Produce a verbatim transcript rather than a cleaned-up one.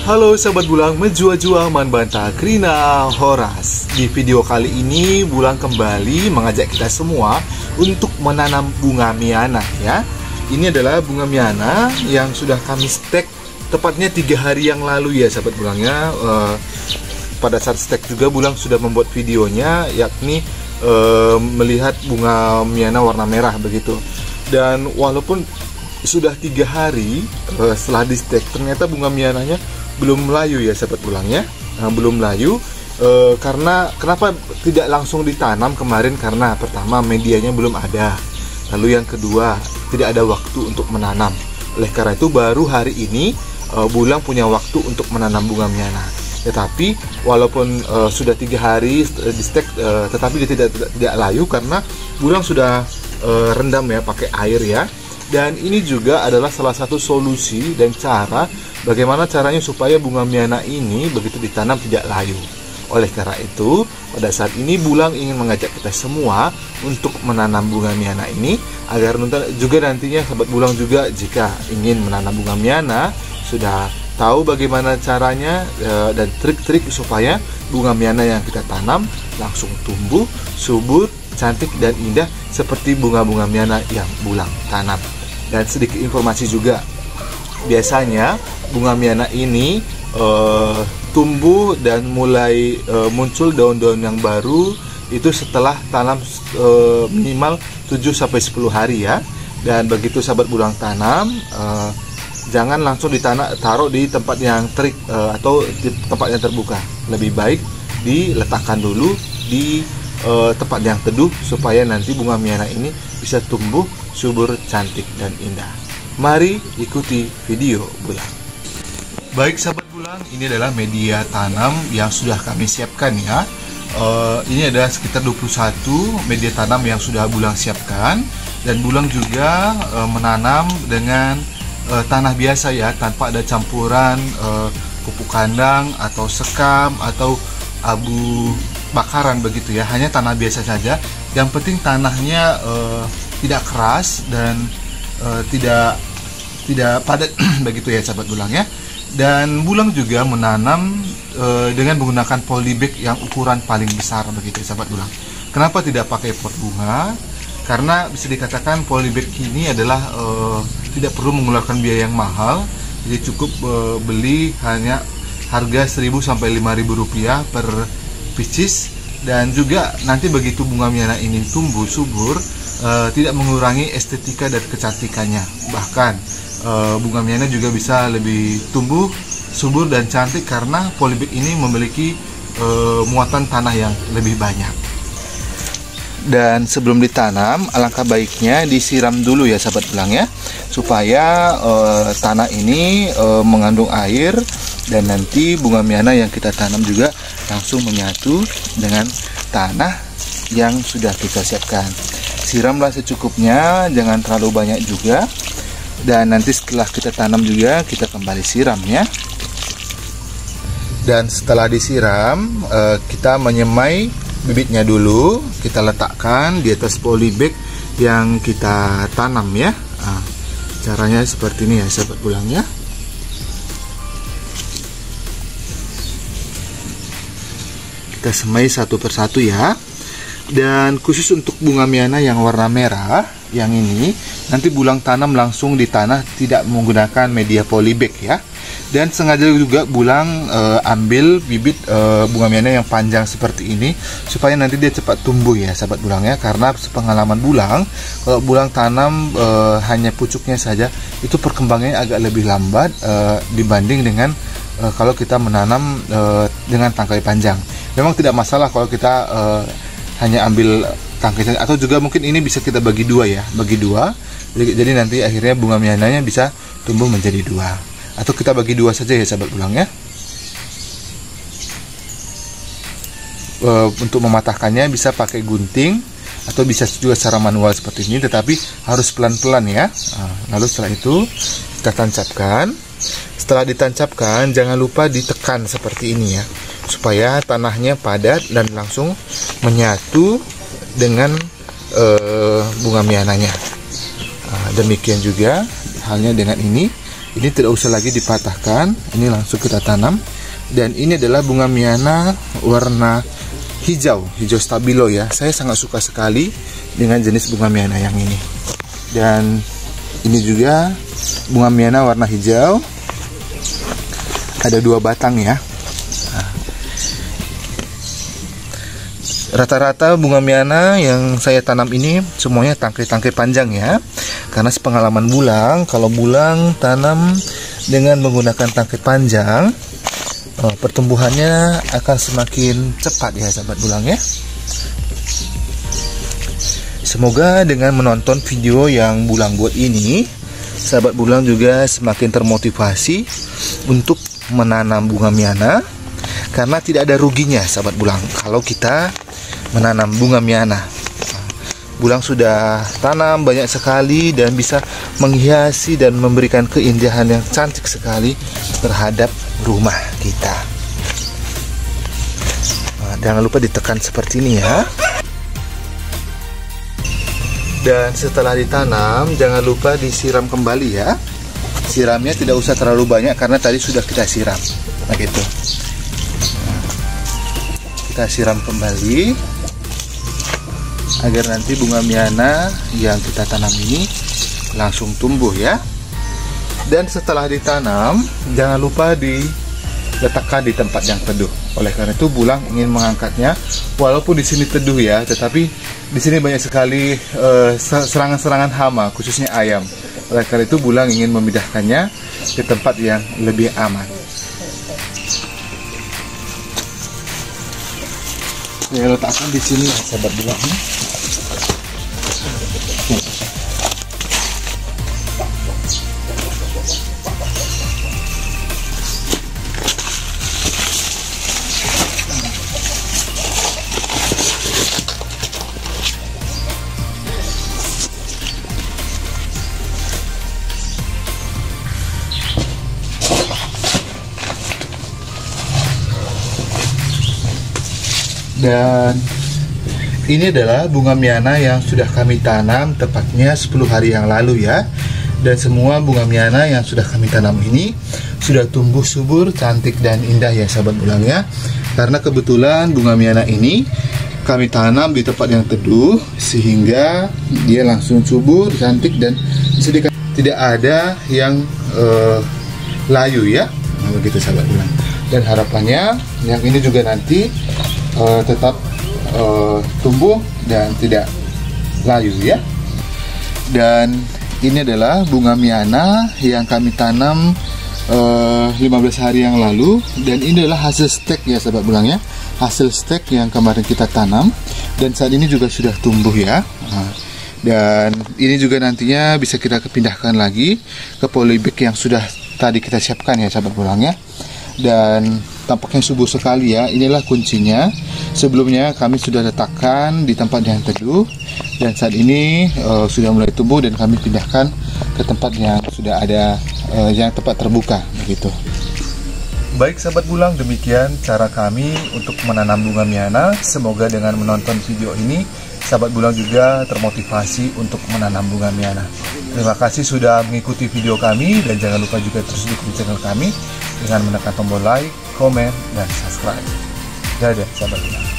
Halo sahabat Bulang, menjua-jua manbanta Krina Horas. Di video kali ini Bulang kembali mengajak kita semua untuk menanam bunga miana ya. Ini adalah bunga miana yang sudah kami stek tepatnya tiga hari yang lalu ya sahabat Bulangnya. uh, Pada saat stek juga Bulang sudah membuat videonya, yakni uh, melihat bunga miana warna merah begitu. Dan walaupun sudah tiga hari uh, setelah di stek, ternyata bunga miananya belum melayu ya sahabat Bulangnya. Nah, belum melayu e, karena kenapa tidak langsung ditanam kemarin? Karena pertama medianya belum ada, lalu yang kedua tidak ada waktu untuk menanam. Oleh karena itu baru hari ini e, Bulang punya waktu untuk menanam bunga miana. Tetapi walaupun e, sudah tiga hari di stek, e, tetapi dia tidak, tidak tidak layu karena Bulang sudah e, rendam ya pakai air ya. Dan ini juga adalah salah satu solusi dan cara bagaimana caranya supaya bunga miana ini begitu ditanam tidak layu. Oleh karena itu, pada saat ini Bulang ingin mengajak kita semua untuk menanam bunga miana ini, agar juga nantinya sahabat Bulang juga jika ingin menanam bunga miana sudah tahu bagaimana caranya dan trik-trik supaya bunga miana yang kita tanam langsung tumbuh, subur, cantik dan indah seperti bunga-bunga miana yang Bulang tanam. Dan sedikit informasi juga, biasanya bunga miana ini uh, tumbuh dan mulai uh, muncul daun-daun yang baru itu setelah tanam uh, minimal tujuh sampai sepuluh hari ya. Dan begitu sahabat Bulang tanam, uh, jangan langsung ditanam taruh di tempat yang terik uh, atau di tempat yang terbuka. Lebih baik diletakkan dulu di uh, tempat yang teduh supaya nanti bunga miana ini bisa tumbuh subur, cantik dan indah. Mari ikuti video Bulang. Baik sahabat Bulang, ini adalah media tanam yang sudah kami siapkan ya. Uh, ini ada sekitar dua puluh satu media tanam yang sudah Bulang siapkan, dan Bulang juga uh, menanam dengan uh, tanah biasa ya, tanpa ada campuran uh, pupuk kandang atau sekam atau abu bakaran begitu ya. Hanya tanah biasa saja. Yang penting tanahnya uh, tidak keras dan uh, tidak tidak padat begitu ya sahabat Bulang ya. Dan Bulang juga menanam uh, dengan menggunakan polybag yang ukuran paling besar begitu ya sahabat Bulang. Kenapa tidak pakai pot bunga? Karena bisa dikatakan polybag ini adalah uh, tidak perlu mengeluarkan biaya yang mahal. Jadi cukup uh, beli hanya harga seribu sampai lima ribu rupiah per pieces. Dan juga nanti begitu bunga miana ini tumbuh subur, Uh, tidak mengurangi estetika dan kecantikannya. Bahkan uh, bunga miana juga bisa lebih tumbuh subur dan cantik karena polybag ini memiliki uh, muatan tanah yang lebih banyak. Dan sebelum ditanam, alangkah baiknya disiram dulu ya sahabat Bulang ya, supaya uh, tanah ini uh, mengandung air dan nanti bunga miana yang kita tanam juga langsung menyatu dengan tanah yang sudah kita siapkan. Siramlah secukupnya, jangan terlalu banyak juga. Dan nanti setelah kita tanam juga kita kembali siram ya. Dan setelah disiram, kita menyemai bibitnya dulu. Kita letakkan di atas polybag yang kita tanam ya. Nah, caranya seperti ini ya sahabat Bulang ya. Kita semai satu persatu ya. Dan khusus untuk bunga miana yang warna merah yang ini, nanti Bulang tanam langsung di tanah, tidak menggunakan media polybag ya. Dan sengaja juga Bulang e, ambil bibit e, bunga miana yang panjang seperti ini supaya nanti dia cepat tumbuh ya sahabat Bulang ya. Karena sepengalaman Bulang, kalau Bulang tanam e, hanya pucuknya saja, itu perkembangannya agak lebih lambat e, dibanding dengan e, kalau kita menanam e, dengan tangkai panjang. Memang tidak masalah kalau kita e, hanya ambil tangkai saja, atau juga mungkin ini bisa kita bagi dua ya, bagi dua. Jadi, jadi nanti akhirnya bunga miananya bisa tumbuh menjadi dua, atau kita bagi dua saja ya sahabat Bulang ya. E, untuk mematahkannya bisa pakai gunting atau bisa juga secara manual seperti ini, tetapi harus pelan-pelan ya. Nah, lalu setelah itu kita tancapkan. Setelah ditancapkan, jangan lupa ditekan seperti ini ya, supaya tanahnya padat dan langsung menyatu dengan e, bunga miananya. Nah, demikian juga halnya dengan ini. Ini tidak usah lagi dipatahkan, ini langsung kita tanam. Dan ini adalah bunga miana warna hijau, hijau stabilo ya. Saya sangat suka sekali dengan jenis bunga miana yang ini. Dan ini juga bunga miana warna hijau. Ada dua batang ya. Rata-rata bunga miana yang saya tanam ini semuanya tangkai-tangkai panjang ya. Karena sepengalaman Bulang, kalau Bulang tanam dengan menggunakan tangkai panjang, oh, pertumbuhannya akan semakin cepat ya sahabat Bulang ya. Semoga dengan menonton video yang Bulang buat ini, sahabat Bulang juga semakin termotivasi untuk menanam bunga miana. Karena tidak ada ruginya sahabat Bulang kalau kita menanam bunga miana. Bulang sudah tanam banyak sekali dan bisa menghiasi dan memberikan keindahan yang cantik sekali terhadap rumah kita. Nah, jangan lupa ditekan seperti ini ya. Dan setelah ditanam jangan lupa disiram kembali ya. Siramnya tidak usah terlalu banyak karena tadi sudah kita siram. Nah gitu. Nah, kita siram kembali agar nanti bunga miana yang kita tanam ini langsung tumbuh ya. Dan setelah ditanam jangan lupa diletakkan di tempat yang teduh. Oleh karena itu Bulang ingin mengangkatnya walaupun di sini teduh ya, tetapi di sini banyak sekali serangan-serangan uh, hama khususnya ayam. Oleh karena itu Bulang ingin memindahkannya ke tempat yang lebih aman. Saya letakkan di sini sahabat Bulang. Dan ini adalah bunga miana yang sudah kami tanam tepatnya sepuluh hari yang lalu ya. Dan semua bunga miana yang sudah kami tanam ini sudah tumbuh subur, cantik dan indah ya sahabat Bulang ya. Karena kebetulan bunga miana ini kami tanam di tempat yang teduh sehingga dia langsung subur, cantik dan sedikit tidak ada yang uh, layu ya. Nah, begitu sahabat Bulang. Dan harapannya yang ini juga nanti Uh, tetap uh, tumbuh dan tidak layu ya. Dan ini adalah bunga miana yang kami tanam uh, lima belas hari yang lalu. Dan ini adalah hasil stek ya sahabat Bulang ya. Hasil stek yang kemarin kita tanam dan saat ini juga sudah tumbuh ya. Nah, dan ini juga nantinya bisa kita pindahkan lagi ke polybag yang sudah tadi kita siapkan ya sahabat Bulang ya. Dan tampaknya subur sekali ya. Inilah kuncinya. Sebelumnya kami sudah letakkan di tempat yang teduh dan saat ini uh, sudah mulai tumbuh dan kami pindahkan ke tempat yang sudah ada uh, yang tempat terbuka begitu. Baik sahabat Bulang, demikian cara kami untuk menanam bunga miana. Semoga dengan menonton video ini sahabat Bulang juga termotivasi untuk menanam bunga miana. Terima kasih sudah mengikuti video kami dan jangan lupa juga terus dukung channel kami dengan menekan tombol like, komen, dan subscribe. Dadah sahabat Bulang.